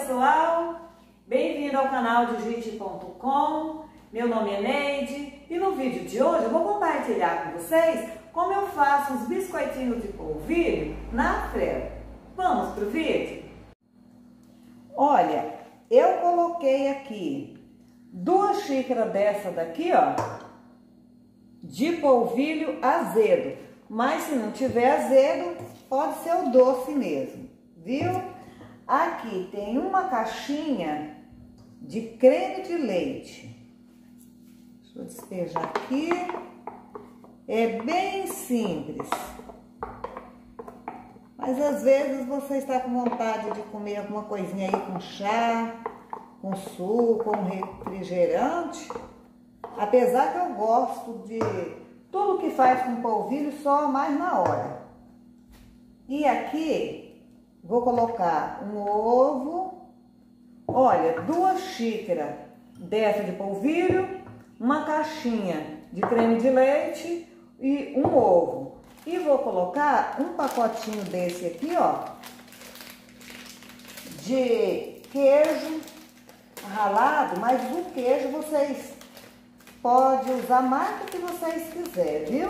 pessoal, bem-vindo ao canal Digite.com. Meu nome é Neide e no vídeo de hoje eu vou compartilhar com vocês como eu faço os biscoitinhos de polvilho na freira. Vamos pro vídeo? Olha, eu coloquei aqui 2 xícaras dessa daqui, ó, de polvilho azedo, mas se não tiver azedo, pode ser o doce mesmo, viu? Aqui tem uma caixinha de creme de leite. Deixa eu despejar aqui. É bem simples. Mas às vezes você está com vontade de comer alguma coisinha aí com chá, com suco, com refrigerante. Apesar que eu gosto de tudo que faz com polvilho só mais na hora. E aqui vou colocar um ovo, olha, 2 xícaras dessa de polvilho, uma caixinha de creme de leite e um ovo. E vou colocar um pacotinho desse aqui, ó, de queijo ralado, mas o queijo vocês podem usar a marca que vocês quiserem, viu?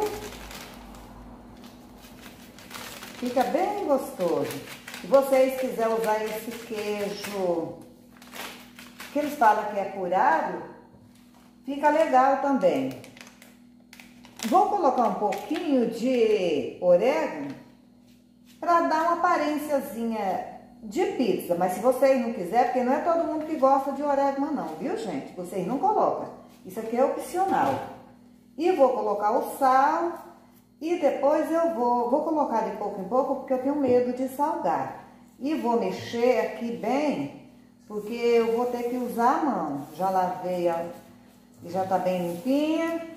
Fica bem gostoso. Se vocês quiserem usar esse queijo, que eles falam que é curado, fica legal também. Vou colocar um pouquinho de orégano para dar uma aparênciazinha de pizza. Mas se vocês não quiserem, porque não é todo mundo que gosta de orégano não, viu, gente? Vocês não colocam. Isso aqui é opcional. E vou colocar o sal. E depois eu vou colocar de pouco em pouco, porque eu tenho medo de salgar. E vou mexer aqui bem, porque eu vou ter que usar a mão. Já lavei, e já tá bem limpinha.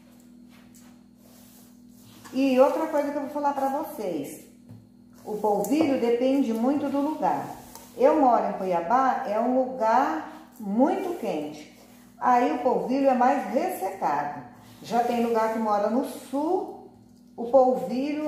E outra coisa que eu vou falar pra vocês. O polvilho depende muito do lugar. Eu moro em Cuiabá, é um lugar muito quente. Aí o polvilho é mais ressecado. Já tem lugar que mora no sul, o polvilho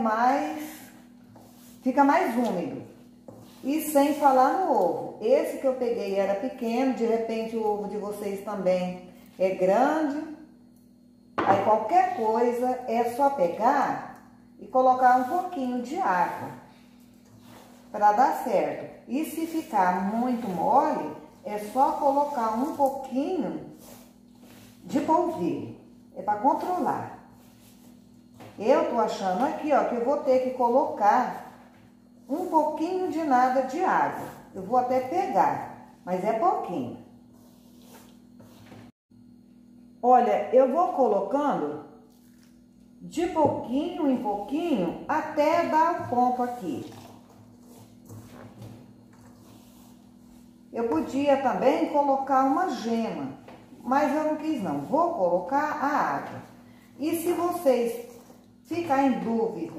fica mais úmido. E sem falar no ovo. Esse que eu peguei era pequeno, de repente o ovo de vocês também é grande. Aí qualquer coisa é só pegar e colocar um pouquinho de água para dar certo. E se ficar muito mole, é só colocar um pouquinho de polvilho. É para controlar. Eu tô achando aqui, ó, que eu vou ter que colocar um pouquinho de nada de água. Eu vou até pegar, mas é pouquinho. Olha, eu vou colocando de pouquinho em pouquinho até dar o ponto aqui. Eu podia também colocar uma gema, mas eu não quis não. Vou colocar a água. E se vocês ficar em dúvida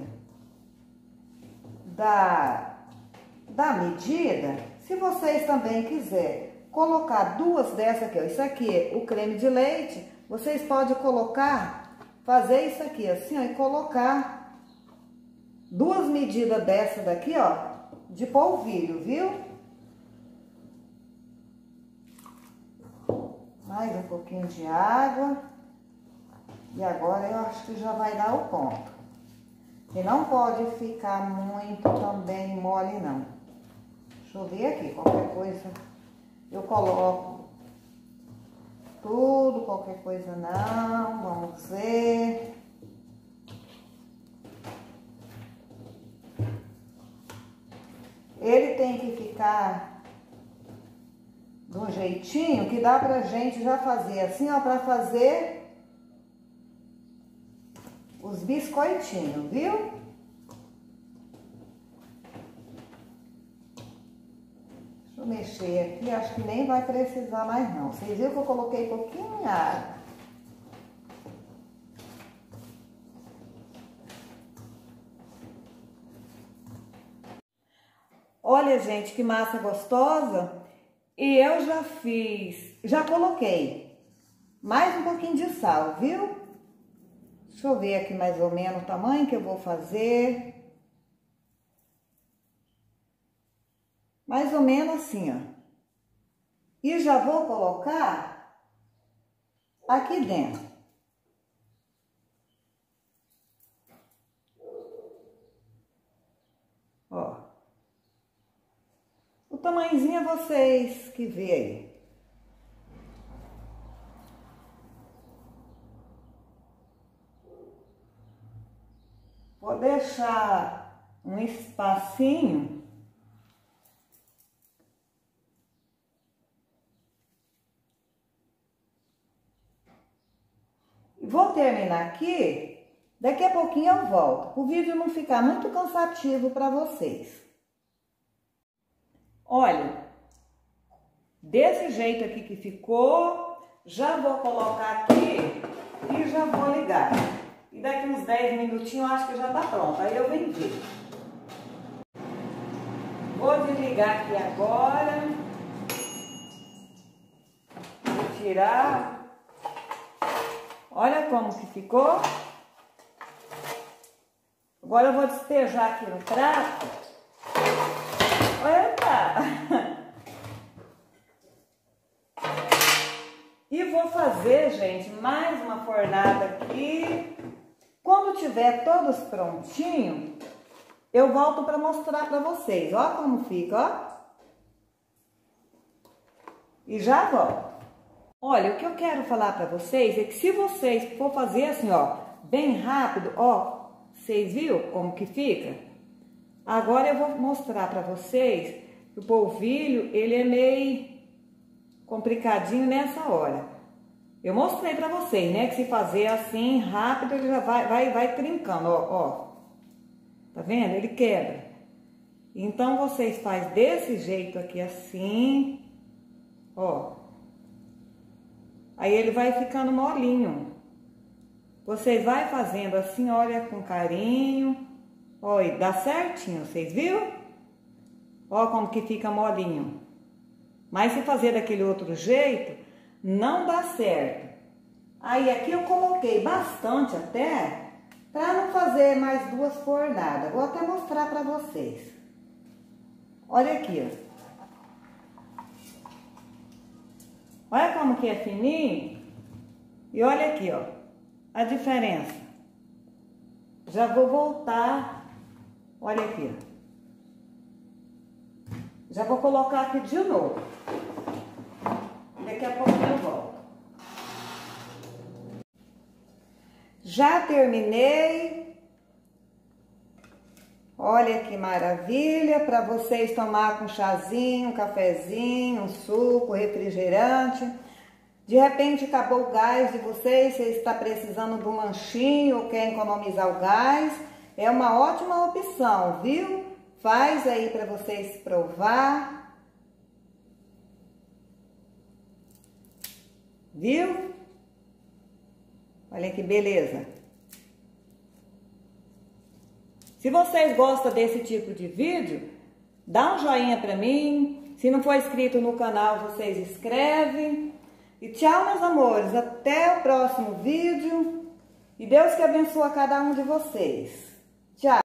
da medida, se vocês também quiserem colocar 2 dessas aqui, ó, isso aqui é o creme de leite, vocês podem fazer isso aqui assim, ó, e colocar 2 medidas dessa daqui, ó, de polvilho, viu? Mais um pouquinho de água. E agora eu acho que já vai dar o ponto. E não pode ficar muito também mole, não. Deixa eu ver aqui, qualquer coisa eu coloco tudo, qualquer coisa não, vamos ver. Ele tem que ficar de um jeitinho que dá pra gente já fazer assim, ó, pra fazer os biscoitinhos, viu? Deixa eu mexer aqui, acho que nem vai precisar mais não. Vocês viram que eu coloquei pouquinho de água. Olha, gente, que massa gostosa. E eu já coloquei mais um pouquinho de sal, viu? Deixa eu ver aqui mais ou menos o tamanho que eu vou fazer. mais ou menos assim, ó. E já vou colocar aqui dentro. Ó. O tamanhozinho é vocês que vê aí. Vou deixar um espacinho. Vou terminar aqui, daqui a pouquinho eu volto, o vídeo não ficar muito cansativo para vocês. Olha, desse jeito aqui que ficou, já vou colocar aqui e já vou ligar. E daqui uns 10 minutinhos eu acho que já tá pronto, aí eu venho ver. Vou desligar aqui agora, vou tirar. Olha como que ficou. Agora eu vou despejar aqui no prato. Eita! E vou fazer, gente, mais uma fornada aqui. Quando tiver todos prontinho, eu volto para mostrar para vocês. Ó como fica, ó. E já volto. Olha, o que eu quero falar para vocês é que se vocês for fazer assim, ó, bem rápido, ó, vocês viram como que fica? Agora eu vou mostrar para vocês que o polvilho, ele é meio complicadinho nessa hora. Eu mostrei para vocês, né, que se fazer assim rápido, ele já vai trincando, ó. Tá vendo? Ele quebra. Então vocês fazem desse jeito aqui assim, ó. Aí ele vai ficando molinho. Vocês vai fazendo assim, olha, com carinho. Olha, dá certinho, vocês viram? Ó como que fica molinho. Mas se fazer daquele outro jeito, não dá certo. Aí aqui eu coloquei bastante até, para não fazer mais duas fornadas. Vou até mostrar para vocês. Olha aqui, ó. Olha como que é fininho. E olha aqui, ó, a diferença. Já vou voltar. Olha aqui, ó. Já vou colocar aqui de novo. Daqui a pouco eu volto. Já terminei. Olha que maravilha, para vocês tomar com chazinho, um cafezinho, um suco, refrigerante. De repente acabou o gás de vocês, você está precisando de um lanchinho ou quer economizar o gás, é uma ótima opção, viu? Faz aí para vocês provar. Viu? Olha que beleza. Se vocês gostam desse tipo de vídeo, dá um joinha pra mim. Se não for inscrito no canal, vocês inscrevem. E tchau, meus amores. Até o próximo vídeo. E Deus que abençoe a cada um de vocês. Tchau.